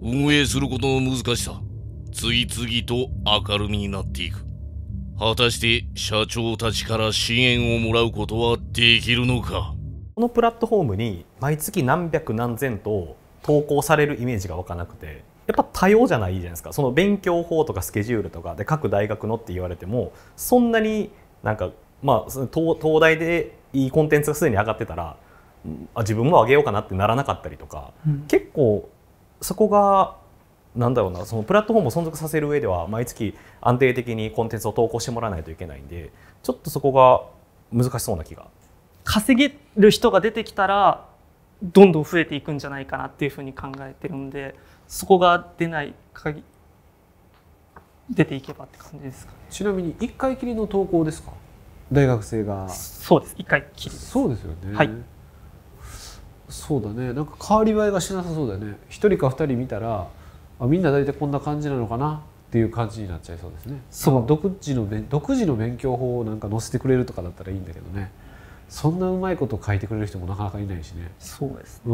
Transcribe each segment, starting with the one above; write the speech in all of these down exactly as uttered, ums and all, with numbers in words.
運営することの難しさ、次々と明るみになっていく。果たして社長たちから支援をもらうことはできるのか。 このプラットフォームに毎月何百何千と投稿されるイメージが湧かなくて、やっぱ多様じゃないじゃないですか。その勉強法とかスケジュールとかで各大学のって言われても、そんなになんかまあ 東, 東大でいいコンテンツがすでに上がってたら、あ自分も上げようかなってならなかったりとか、うん、結構そこがなんだろうな、そのプラットフォームを存続させる上では毎月安定的にコンテンツを投稿してもらわないといけないんで、ちょっとそこが難しそうな気が。 稼げる人が出てきたらどんどん増えていくんじゃないかなっていうふうに考えてるんで、そこが出ない限り出ていけばって感じですかね。 ちなみにいっかいきりの投稿ですか、大学生が。 そうです、いっかいきりです。 そうですよね。 はい。 そうだね、なんか変わり映えがしなさそうだよね。ひとりかふたり見たらあみんな大体こんな感じなのかなっていう感じになっちゃいそうですね。その独自の独自の勉強法をなんか載せてくれるとかだったらいいんだけどね、そんなうまいこと書いてくれる人もなかなかいないしね。 そうですね。 うん、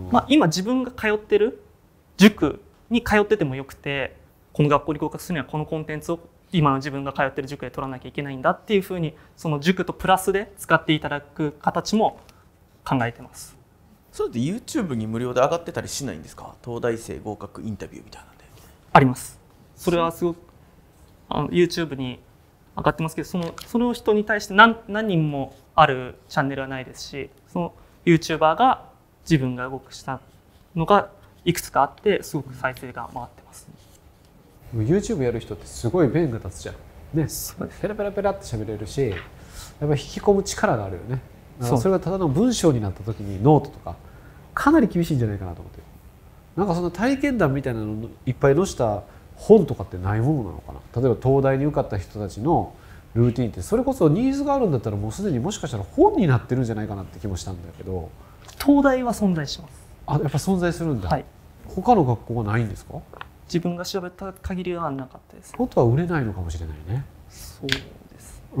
まあ、今自分が通ってる塾に通っててもよくて、この学校に合格するにはこのコンテンツを今の自分が通ってる塾で取らなきゃいけないんだっていうふうに、その塾とプラスで使っていただく形も考えてます。 それって YouTube に無料で上がってたりしないんですか？東大生合格インタビューみたいなんで。 あります。それはすごくあの YouTube に上がってますけど、そのその人に対して 何, 何人もあるチャンネルはないですし、その YouTuber が自分が合格したのがいくつかあって、すごく再生が回ってます、 ね、YouTube やる人ってすごい弁が立つじゃんね。ペラペラペラって喋れるし、やっぱり引き込む力があるよね。だからそれがただの文章になった時にノートとかかなり厳しいんじゃないかなと思ってる。なんかその体験談みたいなのいっぱい載した本とかってないものなのかな。例えば東大に受かった人たちのルーティンって、それこそニーズがあるんだったらもうすでにもしかしたら本になってるんじゃないかなって気もしたんだけど。 東大は存在します。 あ、やっぱ存在するんだ、 はい、 他の学校はないんですか？ 自分が調べた限りはなかったです。 本当は売れないのかもしれないね。 そうです、 うん、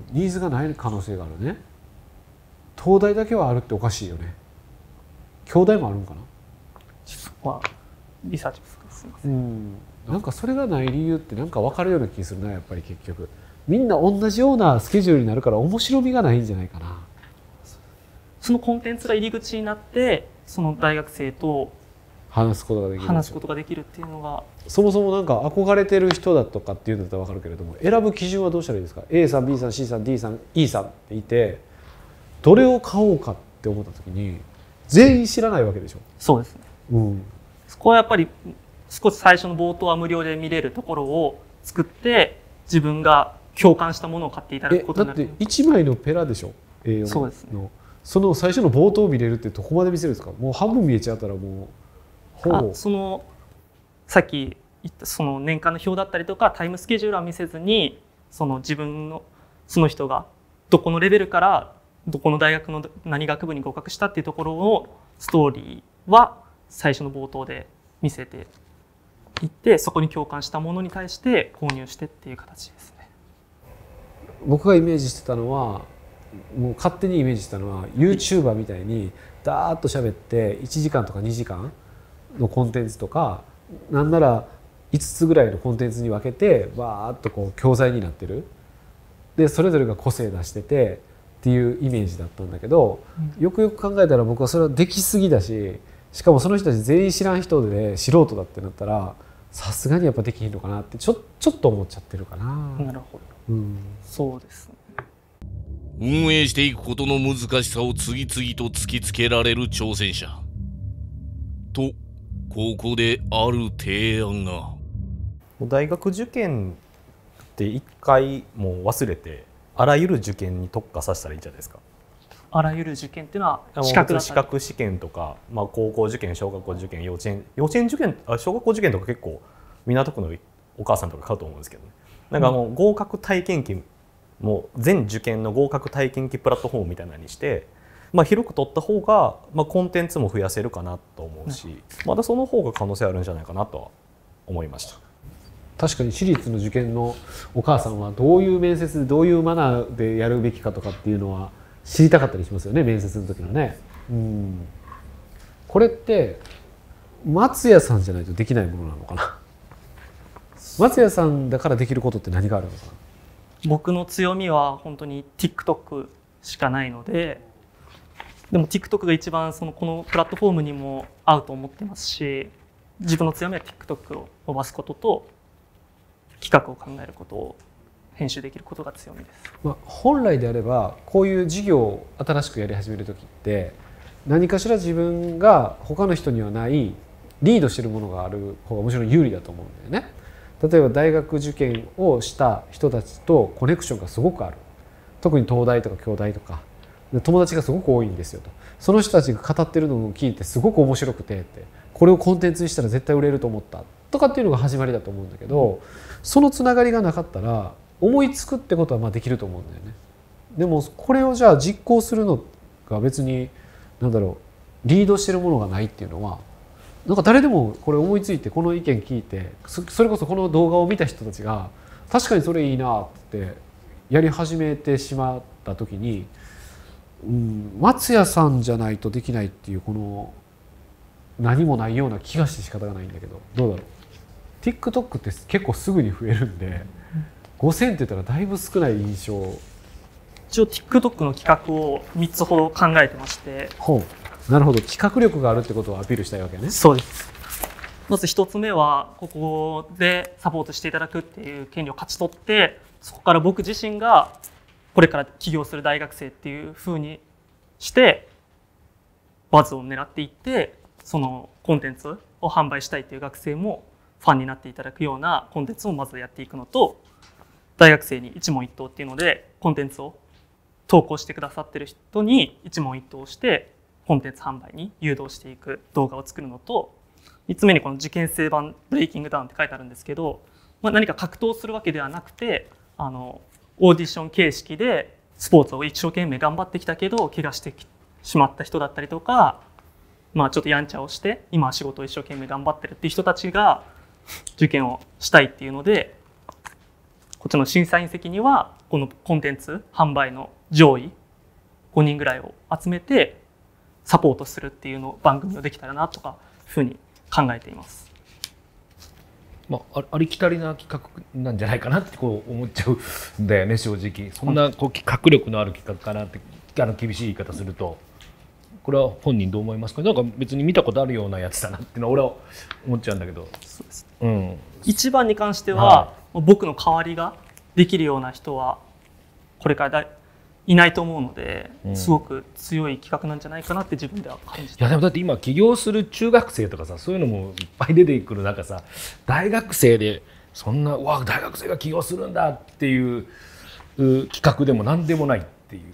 ニーズがない可能性があるね。東大だけはあるっておかしいよね。京大もあるんかな。 そこはリサーチ不足です。すみません。 うん、なんかそれがない理由ってなんか分かるような気するな。やっぱり結局みんな同じようなスケジュールになるから面白みがないんじゃないかな。 そのコンテンツが入り口になって、その大学生と話すことができる話すことができるっていうのが、 そもそもなんか憧れてる人だとかっていうんだったら分かるけれども、選ぶ基準はどうしたらいいですか？ A さん B さん C さん D さん E さんっていて、どれを買おうかって思った時に全員知らないわけでしょ。 そうですね、 うん、そこはやっぱり少し最初の冒頭は無料で見れるところを作って、自分が共感したものを買っていただくことになる。 えだっていちまいのペラでしょ エーよん の。 そうですね。 その最初の冒頭見れるってどこまで見せるんですか？もう半分見えちゃったらもうほぼ。 そのさっき言ったその年間の表だったりとかタイムスケジュールは見せずに、その自分のその人がどこのレベルからどこの大学の何学部に合格したっていうところをストーリーは最初の冒頭で見せていって、そこに共感したものに対して購入してっていう形ですね。 僕がイメージしてたのは、もう勝手にイメージしたのは YouTuber みたいにダーッと喋っていちじかんとかにじかんのコンテンツとか、なんならいつつぐらいのコンテンツに分けてバーッとこう教材になってる。でそれぞれが個性出しててっていうイメージだったんだけど、うん、よくよく考えたら僕はそれはできすぎだし、しかもその人たち全員知らん人で素人だってなったらさすがにやっぱできひんのかなってちょ、ちょっと思っちゃってるかな。 なるほど、うん、そうですね。 運営していくことの難しさを次々と突きつけられる挑戦者と、ここである提案が。 大学受験って一回もう忘れて、あらゆる受験に特化させたらいいんじゃないですか。 あらゆる受験っていうのは資格だったり、 資格試験とか、まあ、高校受験、小学校受験、幼稚園幼稚園受験、あ小学校受験とか結構港区のお母さんとか買うと思うんですけどね。なんかもう合格体験記、もう全受験の合格体験記プラットフォームみたいなのにして、まあ、広く取った方が、まあ、コンテンツも増やせるかなと思うし、うん、まだその方が可能性あるんじゃないかなとは思いました。 確かに私立の受験のお母さんはどういう面接でどういうマナーでやるべきかとかっていうのは知りたかったりしますよね、面接の時のね。うん、これって松屋さんじゃないとできないものなのかな。松屋さんだからできることって何があるのかな。 僕の強みは本当に TikTok しかないので、でも TikTok が一番そのこのプラットフォームにも合うと思ってますし、自分の強みは TikTok を伸ばすことと企画を考えることを編集できることが強みです。 まあ、本来であればこういう事業を新しくやり始める時って何かしら自分が他の人にはないリードしてるものがある方がもちろん有利だと思うんだよね。例えば大学受験をした人たちとコネクションがすごくある。特に東大とか京大とかで友達がすごく多いんですよと。その人たちが語ってるのを聞いてすごく面白くてって、これをコンテンツにしたら絶対売れると思ったとかっていうのが始まりだと思うんだけど、そのつながりがなかったら思いつくってことはまあできると思うんだよね。でもこれをじゃあ実行するのが別に何だろう、リードしてるものがないっていうのは、なんか誰でもこれ思いついてこの意見聞いて、それこそこの動画を見た人たちが確かにそれいいなってやり始めてしまった時に、うん、松屋さんじゃないとできないっていうこの何もないような気がして仕方がないんだけど、どうだろう。 TikTok って結構すぐに増えるんでごせんって言ったらだいぶ少ない印象。 一応 TikTok の企画をみっつほど考えてまして。 ほう、なるほど。企画力があるってことをアピールしたいわけね。 そうです。まずひとつめはここでサポートしていただくっていう権利を勝ち取って、そこから僕自身がこれから起業する大学生っていう風にしてバズを狙っていって、そのコンテンツを販売したいっていう学生もファンになっていただくようなコンテンツをまずやっていくのと、大学生に一問一答っていうのでコンテンツを投稿してくださってる人に一問一答してコンテンツ販売に誘導していく動画を作るのと、みっつめにこの受験生版ブレイキングダウンって書いてあるんですけど、まあ、何か格闘するわけではなくて、あのオーディション形式でスポーツを一生懸命頑張ってきたけど怪我してしまった人だったりとか、まあ、ちょっとやんちゃをして今は仕事を一生懸命頑張ってるっていう人たちが受験をしたいっていうので、こっちの審査員席にはこのコンテンツ販売の上位ごにんぐらいを集めてサポートするっていうの番組をできたらなとかいうふうに考えています。 まあ、ありきたりな企画なんじゃないかなってこう思っちゃうんだよね、正直。そんなこう企画力のある企画かなって、あの厳しい言い方すると、これは本人どう思いますか。なんか別に見たことあるようなやつだなっていうのは俺は思っちゃうんだけど。 そうです、 うん、 一番に関しては、 は僕の代わりができるような人はこれからだいないと思うので、 うん、 すごく強い企画なんじゃないかなって自分では感じて。 いやでもだって今起業する中学生とかさ、そういうのもいっぱい出てくる中さ、大学生でそんなうわ大学生が起業するんだっていう企画でも何でもないっていう。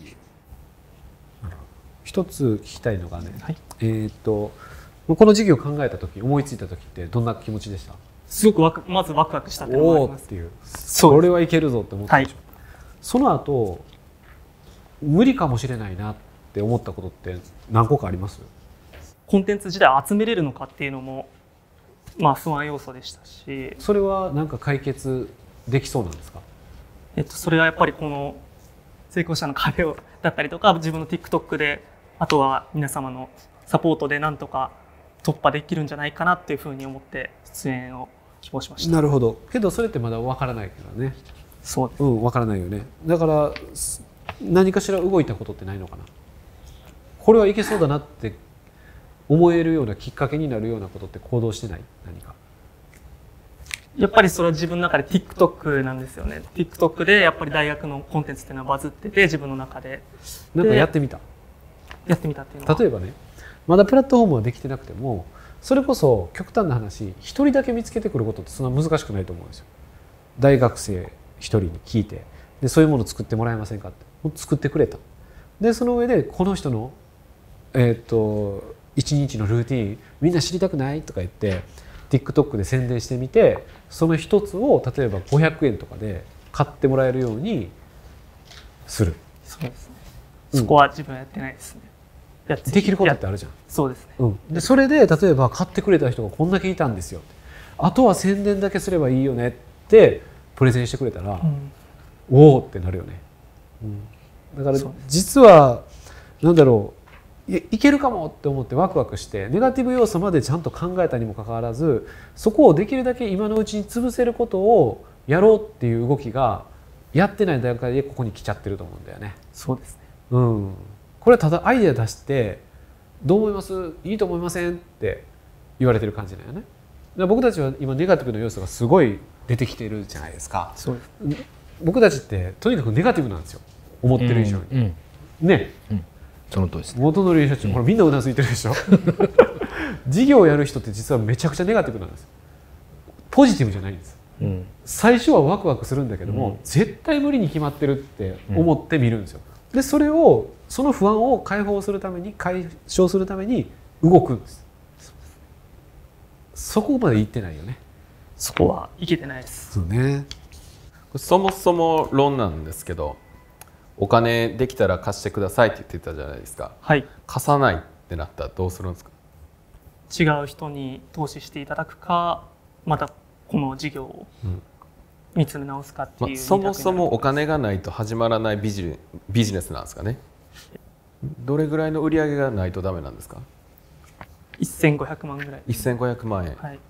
一つ聞きたいのがね、 はい、 えー、っとこの事業を考えた時、思いついた時ってどんな気持ちでした？ すごくワクまずワクワクしたっていうのがあります。 おーっていう、 そうこれはいけるぞって思ったでしょ、 はい、 その後無理かもしれないなって思ったことって何個かあります？ コンテンツ自体を集めれるのかっていうのもまあ不安要素でしたし、 それは何か解決できそうなんですか？ えっと、それはやっぱりこの成功者の壁をだったりとか、自分の TikTok で、あとは皆様のサポートでなんとか突破できるんじゃないかなっていうふうに思って出演を希望しました。 なるほど。けどそれってまだ分からないからね。 そうです、 うん、分からないよね。だから何かしら動いたことってないのかな。これはいけそうだなって思えるようなきっかけになるようなことって行動してない？何かやっぱりそれは自分の中で TikTok なんですよね。 TikTok でやっぱり大学のコンテンツっていうのはバズってて、自分の中でなんかやってみた？ やってみたっていうのは、 例えばね、まだプラットフォームはできてなくても、それこそ極端な話、一人だけ見つけてくることってそんな難しくないと思うんですよ。大学生一人に聞いて、でそういうものを作ってもらえませんかって、作ってくれた。でその上でこの人のえー、っと一日のルーティンみんな知りたくないとか言って TikTok で宣伝してみて、その一つを例えばごひゃくえんとかで買ってもらえるようにする。 そうですね、 うん、 そこは自分はやってないですね。やってできることってあるじゃん。 そうですね、 うん、でそれで例えば買ってくれた人がこんだけいたんですよ、あとは宣伝だけすればいいよねってプレゼンしてくれたら、うん、おおってなるよね、うん、だから実はなんだろう、 いいけるかもって思ってワクワクしてネガティブ要素までちゃんと考えたにもかかわらずそこをできるだけ今のうちに潰せることをやろうっていう動きがやってない段階でここに来ちゃってると思うんだよね。 そうですね。 うん、これはただアイデア出してどう思いますいいと思いませんって言われてる感じだよね。だから僕たちは今ネガティブな要素がすごい出てきてるじゃないですか。 そうです。 僕たちってとにかくネガティブなんですよ思ってる以上に、 うんうんね、 うん、その通りですね。 元則社長、ほらみんなうなずいてるでしょ事業をやる人って実はめちゃくちゃネガティブなんです。ポジティブじゃないんです。 うん、 最初はワクワクするんだけども、 うん、 絶対無理に決まってるって思って見るんですよ。でそれをその不安を解放するために解消するために動くんです。そこまで行ってないよね。 そこはいけてないです。 そうね。 そもそも論なんですけど、お金できたら貸してくださいって言ってたじゃないですか。 はい。 貸さないってなったらどうするんですか？ 違う人に投資していただくか、またこの事業を見つめ直すかっていう、 まあ、そもそもお金がないと始まらないビジビジネスなんですかね。どれぐらいの売り上げがないとダメなんですか？ せんごひゃくまんぐらい。 せんごひゃくまんえん、 はい、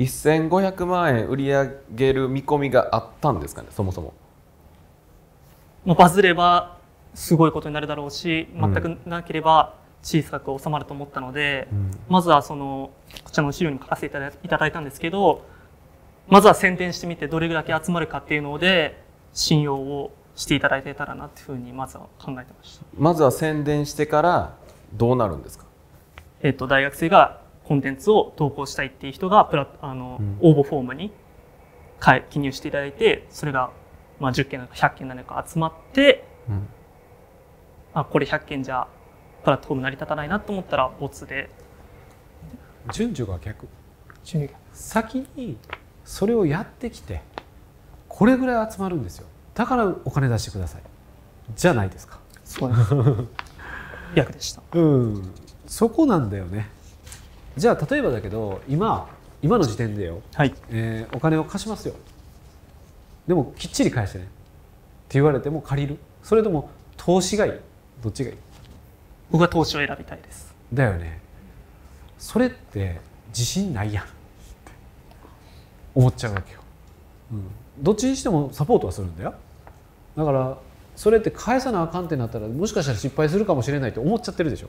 せんごひゃくまんえん売り上げる見込みがあったんですかね、そもそも。 もうバズればすごいことになるだろうし、全くなければ小さく収まると思ったので、うん、まずはそのこちらの資料に書かせていただいたんですけど、まずは宣伝してみてどれぐらい集まるかっていうので信用をしていただいてたらなっていうふうにまずは考えてました。 まずは宣伝してからどうなるんですか？ えっと大学生がコンテンツを投稿したいっていう人がプラあの、うん、応募フォームに記入していただいて、それがまあじゅっけんなのかひゃっけんなのか集まって、うん、あこれひゃっけんじゃプラットフォーム成り立たないなと思ったらボツで。 順序が逆。 順序先にそれをやってきてこれぐらい集まるんですよ。だからお金出してくださいじゃないですか。 そうです逆でした。 うんそこなんだよね。じゃあ例えばだけど今今の時点でよ、はいえー、お金を貸しますよ。でもきっちり返してねって言われても借りる？それとも投資がいい？どっちがいい？ 僕は投資を選びたいです。 だよね。それって自信ないやんって思っちゃうわけよ、うん、どっちにしてもサポートはするんだよ。だからそれって返さなあかんってなったらもしかしたら失敗するかもしれないって思っちゃってるでしょ。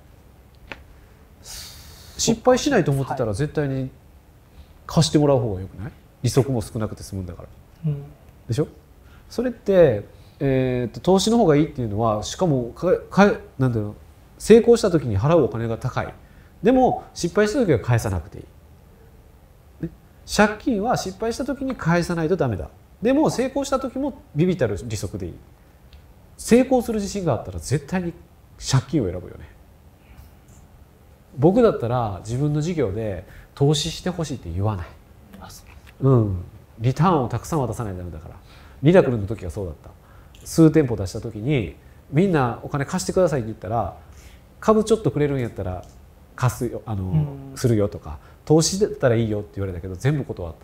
失敗しないと思ってたら絶対に貸してもらう方がよくない？利息も少なくて済むんだから、うん、でしょ。それって、えー、と投資の方がいいっていうのはしかもかかなんていうの成功した時に払うお金が高い。でも失敗した時は返さなくていい、ね、借金は失敗した時に返さないとダメだ。でも成功した時もビビたる利息でいい。成功する自信があったら絶対に借金を選ぶよね。僕だったら自分の事業で投資してほしいって言わない。うん、リターンをたくさん渡さないとダメだから。リラクルの時はそうだった。数店舗出した時にみんなお金貸してくださいって言ったら株ちょっとくれるんやったら貸すよあの、うん、するよとか投資だったらいいよって言われたけど全部断った。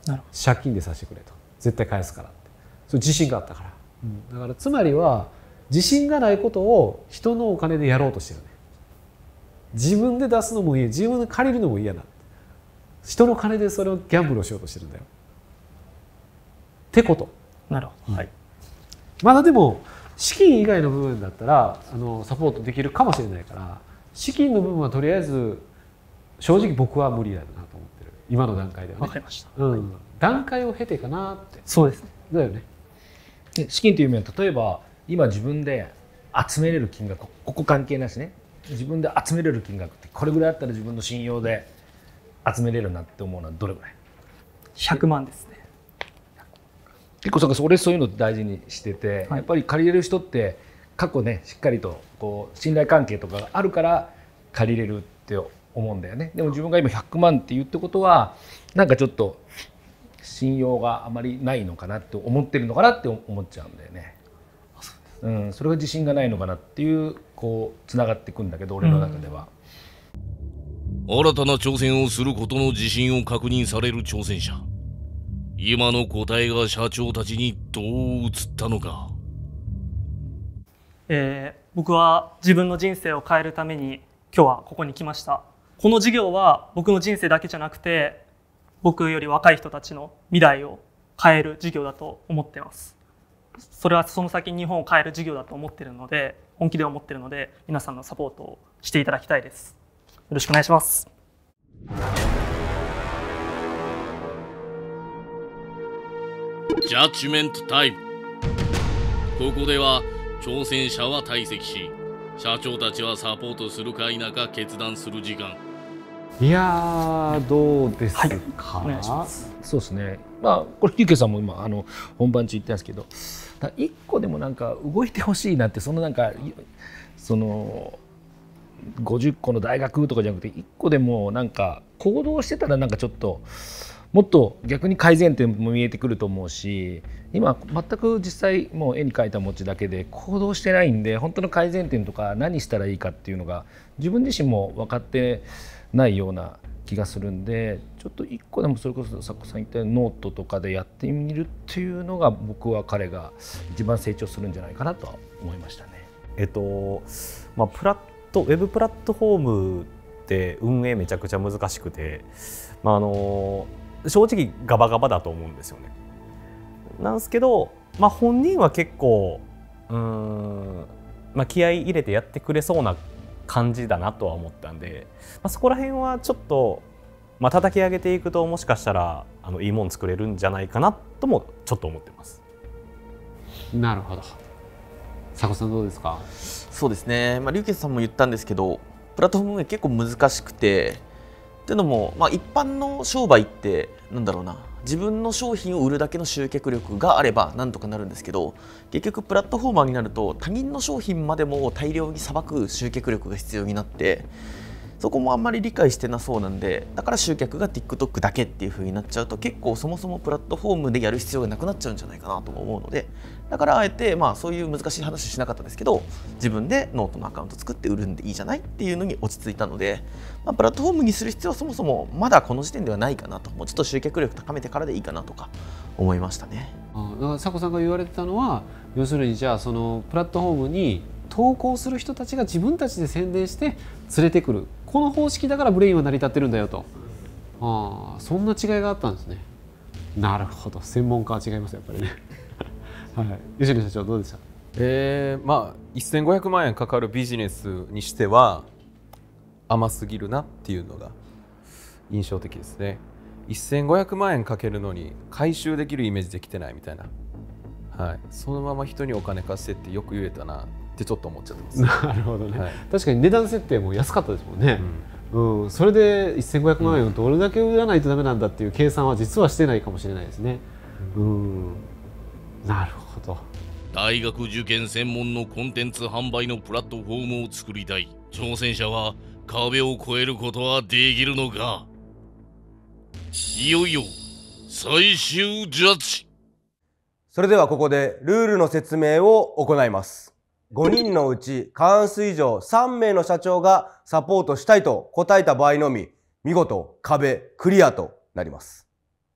なるほど。借金でさせてくれと絶対返すからってそう自信があったから、うん、だからつまりは自信がないことを人のお金でやろうとしてるね。自分で出すのもいい自分で借りるのも嫌な人の金でそれをギャンブルをしようとしてるんだよってこと。 なるほど、はい、 まだでも資金以外の部分だったらあのサポートできるかもしれないから資金の部分はとりあえず正直僕は無理だなと思ってる今の段階ではね。 わかりました、 うん、段階を経てかなって。 そうですね。 だよね。 で資金という意味は例えば今自分で集めれる金額ここ関係なしね自分で集めれる金額ってこれぐらいあったら自分の信用で集めれるなって思うのはどれぐらい？ ひゃくまんですね。 結構そ俺そういうの大事にしてて、はい、やっぱり借りれる人って過去ねしっかりとこう信頼関係とかがあるから借りれるって思うんだよね。でも自分が今ひゃくまんって言うってことはなんかちょっと信用があまりないのかなって思ってるのかなって思っちゃうんだよね。うん、それが自信がないのかなっていうこうつながっていくんだけど俺の中では、 うん、新たな挑戦をすることの自信を確認される挑戦者。今の答えが社長たちにどう映ったのか。 えー、 僕は自分の人生を変えるために今日はここに来ました。この授業は僕の人生だけじゃなくて、僕より若い人たちの未来を変える授業だと思っています。それはその先日本を変える授業だと思っているので、本気で思っているので、皆さんのサポートをしていただきたいです。よろしくお願いします。 ジャッジメントタイム。ここでは挑戦者は退席し、社長たちはサポートするか否か決断する時間。 いやーどうですか、はい、 お願いします。 そうですね、まあこれゆうけいさんも今あの本番中言ってたんですけど、一個でもなんか動いてほしいなって、そのなんかそのごじゅっこの大学とかじゃなくて、一個でもなんか行動してたらなんかちょっともっと逆に改善点も見えてくると思うし、今全く実際もう絵に描いた餅だけで行動してないんで、本当の改善点とか何したらいいかっていうのが自分自身も分かってないような気がするんで、ちょっと一個でもそれこそ作家さん言ったようにノートとかでやってみるっていうのが、僕は彼が一番成長するんじゃないかなとは思いましたね。 えっとまあ、プラットウェブプラットフォームって運営めちゃくちゃ難しくて、まあ、あの正直ガバガバだと思うんですよね。なんですけど、まあ、本人は結構うーん、まあ、気合い入れてやってくれそうな感じだなとは思ったんで、まあ、そこら辺はちょっと、まあ、叩き上げていくともしかしたらあのいいもん作れるんじゃないかなともちょっと思ってます。 なるほど。佐古さんどうですか？ そうですね、まあ、龍傑さんも言ったんですけど、プラットフォーム運営結構難しくて、っていうのも、まあ、一般の商売ってなんだろうな、自分の商品を売るだけの集客力があればなんとかなるんですけど、結局プラットフォーマーになると他人の商品までも大量にさばく集客力が必要になって、そこもあんまり理解してなそうなんで、だから集客が TikTok だけっていう風になっちゃうと、結構そもそもプラットフォームでやる必要がなくなっちゃうんじゃないかなと思うので、だからあえてまあそういう難しい話しなかったですけど、自分でノートのアカウント作って売るんでいいじゃないっていうのに落ち着いたので、まあ、プラットフォームにする必要はそもそもまだこの時点ではないかなと、もうちょっと集客力高めてからでいいかなとか思いましたね。 あだから佐古さんが言われてたのは、要するにじゃあそのプラットフォームに投稿する人たちが自分たちで宣伝して連れてくる、この方式だからブレインは成り立ってるんだよと。あそんな違いがあったんですね。なるほど、専門家は違いますやっぱりねはい、吉野社長どうでした？ えー、まあせんごひゃくまんえんかかるビジネスにしては甘すぎるなっていうのが印象的ですね。せんごひゃくまんえんかけるのに回収できるイメージできてないみたいな、はい、そのまま人にお金貸してってよく言えたなってちょっと思っちゃってます。 なるほどね、 はい、 確かに値段設定も安かったですもんね、うんうん、それでせんごひゃくまんえんをどれだけ売らないとダメなんだっていう計算は実はしてないかもしれないですね、うんうん、なるほど。 大学受験専門のコンテンツ販売のプラットフォームを作りたい挑戦者は壁を越えることはできるのか。いよいよ最終ジャッジ。 それではここでルールの説明を行います。ごにんのうち過半数以上さんめいの社長がサポートしたいと答えた場合のみ、見事壁クリアとなります。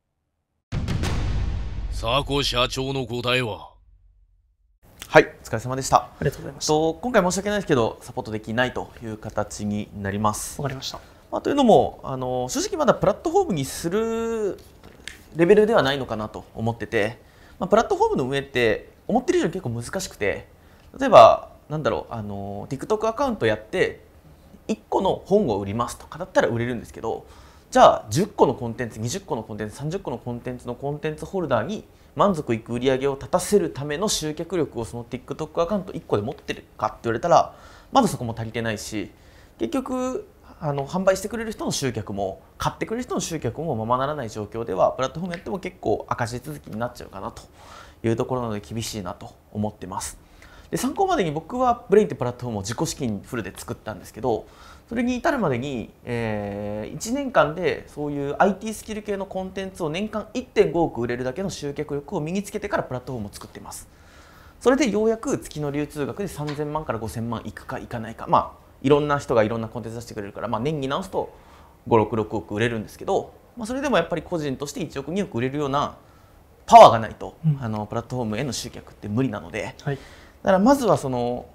佐古社長の答えは？ はい、お疲れ様でした。 ありがとうございました。 と今回申し訳ないですけど、サポートできないという形になります。 わかりました。 まあ、というのもあの正直まだプラットフォームにするレベルではないのかなと思ってて、まあ、プラットフォームの運営って思ってる以上に結構難しくて、例えばなんだろうあの TikTok アカウントやっていっこの本を売りますとかだったら売れるんですけど、じゃあじゅっこのコンテンツ、にじゅっこのコンテンツ、さんじゅっこのコンテンツのコンテンツホルダーに満足いく売り上げを立たせるための集客力をその TikTok アカウントいっこで持ってるかって言われたら、まだそこも足りてないし、結局あの販売してくれる人の集客も買ってくれる人の集客もままならない状況では、プラットフォームやっても結構赤字続きになっちゃうかなというところなので厳しいなと思ってます。で参考までに僕はブレインってプラットフォームを自己資金フルで作ったんですけど、それに至るまでに、えー、いちねんかんでそういう アイティー スキル系のコンテンツを年間 いってんごおく売れるだけの集客力を身につけてからプラットフォームを作っています。それでようやく月の流通額でさんぜんまんからごせんまんいくかいかないか、まあいろんな人がいろんなコンテンツ出してくれるから、まあ、年に直すとご、ろく、ろくおく売れるんですけど、まあ、それでもやっぱり個人としていちおくにおく売れるようなパワーがないと、うん、あのプラットフォームへの集客って無理なので、はい、だからまずはその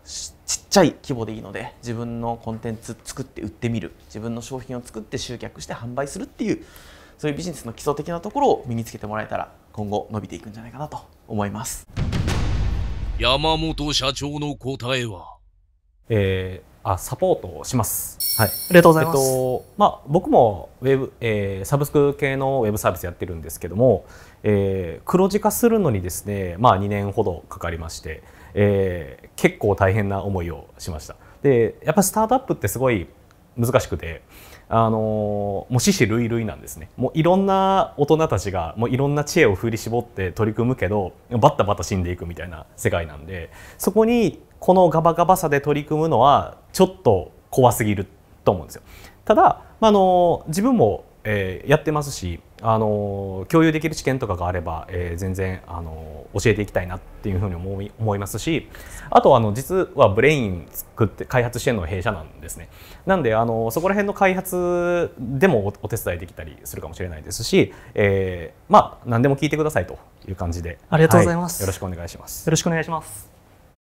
ちっちゃい規模でいいので自分のコンテンツ作って売ってみる、自分の商品を作って集客して販売するっていう、そういうビジネスの基礎的なところを身につけてもらえたら今後伸びていくんじゃないかなと思います。 山本社長の答えは、 えー、あサポートをします。はい、 ありがとうございます。 えっとまあ、僕もウェブ、えー、サブスク系のウェブサービスやってるんですけども、えー、黒字化するのにですね、まあ、にねんほどかかりまして、えー、結構大変な思いをしました。でやっぱスタートアップってすごい難しくて、あのー、もう死死類類なんですね。もういろんな大人たちがもういろんな知恵を振り絞って取り組むけどバッタバタ死んでいくみたいな世界なんで、そこにこのガバガバさで取り組むのはちょっと怖すぎると思うんですよ。ただ、あの自分も、えー、やってますし、あの共有できる知見とかがあれば、えー、全然、あの教えていきたいなっていうふうに思い、思いますし、あとあの実はブレイン作って開発してるのは弊社なんですね。なんであのそこら辺の開発でもお手伝いできたりするかもしれないですし、えー、まあ何でも聞いてくださいという感じで、 ありがとうございます、 はい、よろしくお願いします。 よろしくお願いします。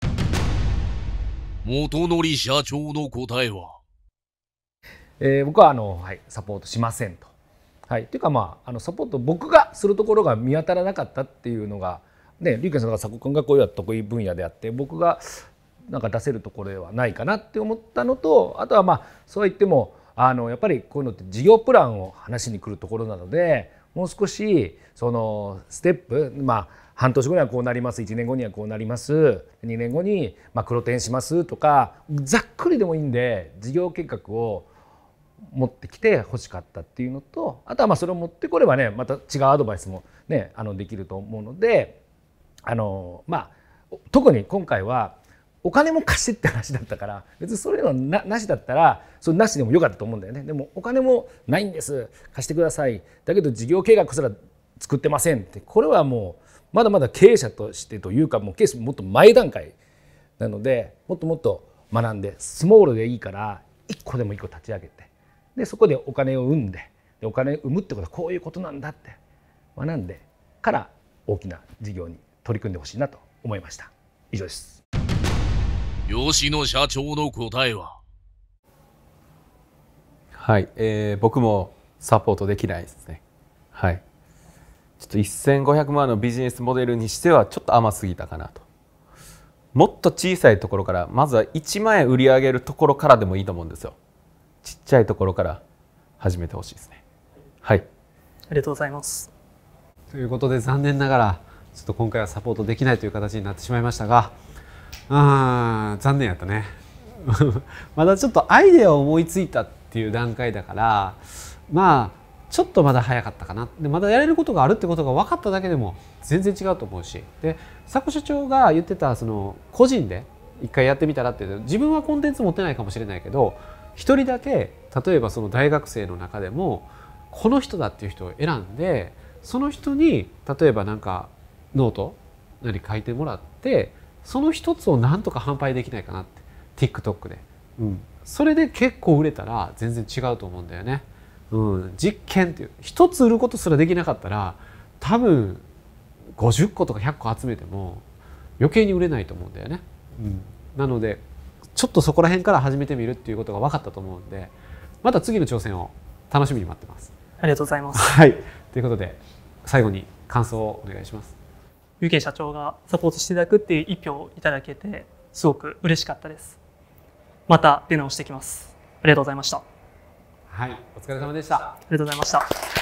元則社長の答えは、 えー、僕はあの、はい、サポートしませんと。はい、っていうか、まあ、あのサポート僕がするところが見当たらなかったっていうのが、ね、龍拳さんが佐古君がこういう得意分野であって僕がなんか出せるところではないかなって思ったのと、あとはまあそうは言ってもあのやっぱりこういうのって事業プランを話しに来るところなので、もう少しそのステップ、まあ半年後にはこうなります、いちねんごにはこうなります、にねんごにまあ黒点しますとか、ざっくりでもいいんで事業計画を持ってきて欲しかったっていうのと、あとはまあそれを持ってこればねまた違うアドバイスもねあのできると思うので、あのまあ特に今回はお金も貸してって話だったから、別にそういうのななしだったらそれなしでもよかったと思うんだよね。でもお金もないんです、貸してください、だけど事業計画すら作ってませんって、これはもうまだまだ経営者としてというか、もうケースもっと前段階なので、もっともっと学んでスモールでいいからいっこでもいっこ立ち上げて、でそこでお金を生んで、でお金を生むってことはこういうことなんだって学んでから大きな事業に取り組んでほしいなと思いました。以上です。 吉野社長の答えは、 はい、えー、僕もサポートできないですね。はい、ちょっとせんごひゃくまんのビジネスモデルにしてはちょっと甘すぎたかなと。もっと小さいところから、まずはいちまんえん売り上げるところからでもいいと思うんですよ。ちっちゃいところから始めてほしいですね。はい。 ありがとうございます。 ということで残念ながらちょっと今回はサポートできないという形になってしまいましたが、あー残念やったね。まだちょっとアイデアを思いついたっていう段階だから、まあちょっとまだ早かったかな。でまだやれることがあるってことが分かっただけでも全然違うと思うし、で佐古社長が言ってたその個人で一回やってみたらっていう、自分はコンテンツ持ってないかもしれないけど一人だけ例えばその大学生の中でもこの人だっていう人を選んで、その人に例えばなんかノート何書いてもらって、その一つをなんとか販売できないかなって TikTok で、うん、それで結構売れたら全然違うと思うんだよね。うん、実験っていう一つ売ることすらできなかったら多分ごじゅっことかひゃっこ集めても余計に売れないと思うんだよね。うん、なのでちょっとそこら辺から始めてみるっていうことが分かったと思うんで、また次の挑戦を楽しみに待ってます。 ありがとうございます。 はい、ということで最後に感想をお願いします。 龍拳社長がサポートしていただくっていう一票をいただけてすごく嬉しかったです。また出直してきます。ありがとうございました。 はい、お疲れ様でした。 ありがとうございました。